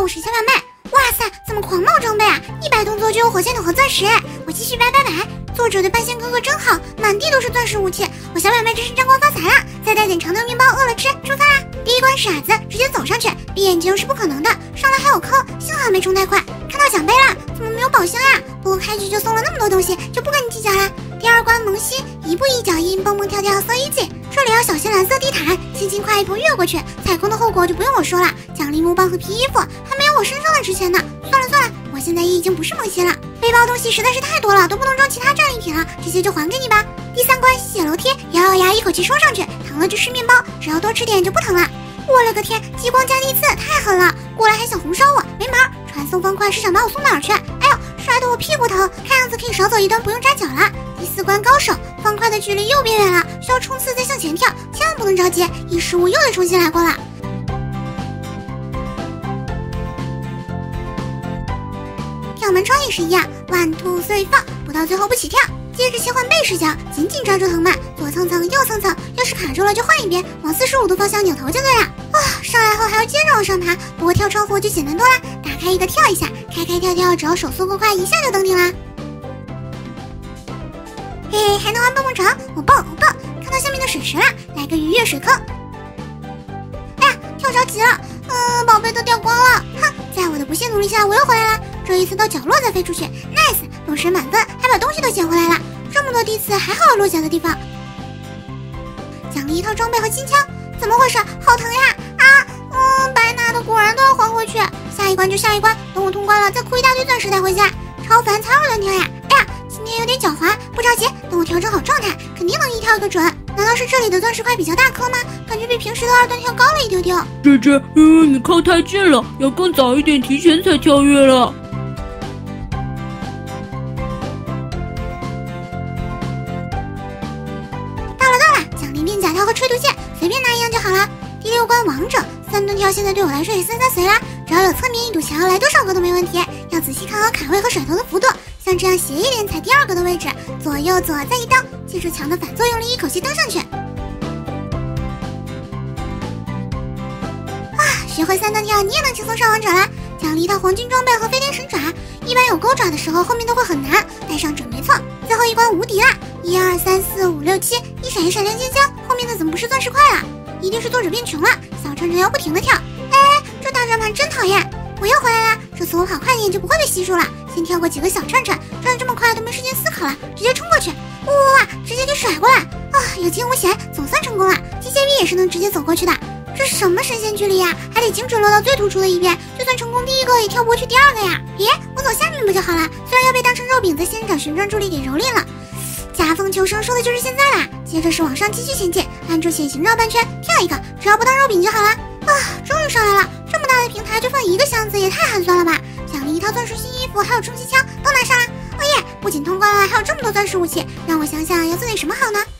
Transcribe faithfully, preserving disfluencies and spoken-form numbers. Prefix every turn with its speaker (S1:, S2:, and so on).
S1: 我是小表妹。哇塞，怎么狂冒装备啊！一百动作就有火箭筒和钻石，我继续拜拜拜。作者对半仙哥哥真好，满地都是钻石武器，我小表妹真是沾光发财啦！再带点长条面包，饿了吃，出发啦！第一关傻子，直接走上去，闭眼睛是不可能的，上来还有坑，幸好没冲太快。看到奖杯啦，怎么没有宝箱呀？不过开局就送了那么多东西，就不跟你计较啦。第二关萌新，一步一脚印，蹦蹦跳跳so easy，这里要小心蓝色地毯，轻轻快一步越过去，踩空的后果就不用我说了，奖励木棒和皮衣服还没有我身上的值钱呢。算了算了，我现在也已经不是萌新了，背包东西实在是太多了，都不能装其他战利品了，这些就还给你吧。第三关吸血楼梯，咬咬牙一口气冲上去，疼了就吃面包，只要多吃点就不疼了。我勒个天，激光加地刺太狠了，过来还想红烧我，没门儿！传送方块是想把我送哪儿去？哎呦，摔得我屁股疼，看样子可以少走一段不用扎脚了。第四关高手，方块的距离又变远了，需要冲刺再向前跳，千万不能着急，一失误又得重新来过了。跳门窗也是一样，万兔随放，不到最后不起跳。接着切换背视角，紧紧抓住藤蔓，左蹭蹭右蹭蹭，要是卡住了就换一边，往四十五度方向扭头就对了。哇、哦，上来后还要接着往上爬，不过跳窗户就简单多啦，打开一个跳一下，开开跳跳，只要手速够快，一下就登顶啦。嘿嘿，还能玩蹦蹦床，我棒我棒！看到下面的水池啦，来个鱼跃水坑。哎呀，跳着急了，嗯，宝贝都掉光了。哼，在我的不懈努力下，我又回来了。这一次到角落再飞出去 ，nice， 落水满分，还把东西都捡回来了。这么多地刺，还好有落脚的地方。奖励一套装备和金枪，怎么回事？好疼呀！啊，嗯，白拿的果然都要还回去。下一关就下一关，等我通关了再哭一大堆钻石带回家。超凡才二段跳呀！哎呀，今天有点狡猾，不着急，等我调整好状态，肯定能一跳一个准。难道是这里的钻石块比较大颗吗？感觉比平时的二段跳高了一丢丢。
S2: 这这，因为你靠太近了，要更早一点提前才跳跃了。
S1: 练假跳和吹毒箭，随便拿一样就好了。第六关王者三蹲跳，现在对我来说也三三随啦，只要有侧面一堵墙，来多少个都没问题。要仔细看好卡位和甩头的幅度，像这样斜一点踩第二个的位置，左右左再一蹬，借助墙的反作用力一口气蹬上去。啊，学会三蹲跳，你也能轻松上王者啦！奖励一套黄金装备和飞天神爪，一般有钩爪的时候后面都会很难，带上准没错。最后一关无敌啦！一二三四五六七，一闪一闪亮晶晶，后面的怎么不是钻石块了？一定是作者变穷了，小趁着要不停的跳。哎，这大转盘真讨厌！我又回来了，这次我跑快点就不会被吸住了。先跳过几个小串串，转得这么快都没时间思考了，直接冲过去！哇哇哇，直接给甩过来！啊，有惊无险，总算成功了。机械臂也是能直接走过去的，这是什么神仙距离呀？还得精准落到最突出的一边，就算成功第一个也跳不过去第二个呀！咦，我走下面不就好了？虽然要被当成肉饼在仙人掌旋转助力给蹂躏了。夹缝求生说的就是现在啦！接着是往上继续前进，按住线形绕半圈，跳一个，只要不当肉饼就好了。啊，终于上来了！这么大的平台就放一个箱子，也太寒酸了吧！奖励一套钻石新衣服，还有冲击枪，都拿上啦！哦耶！不仅通关了，还有这么多钻石武器，让我想想要做点什么好呢？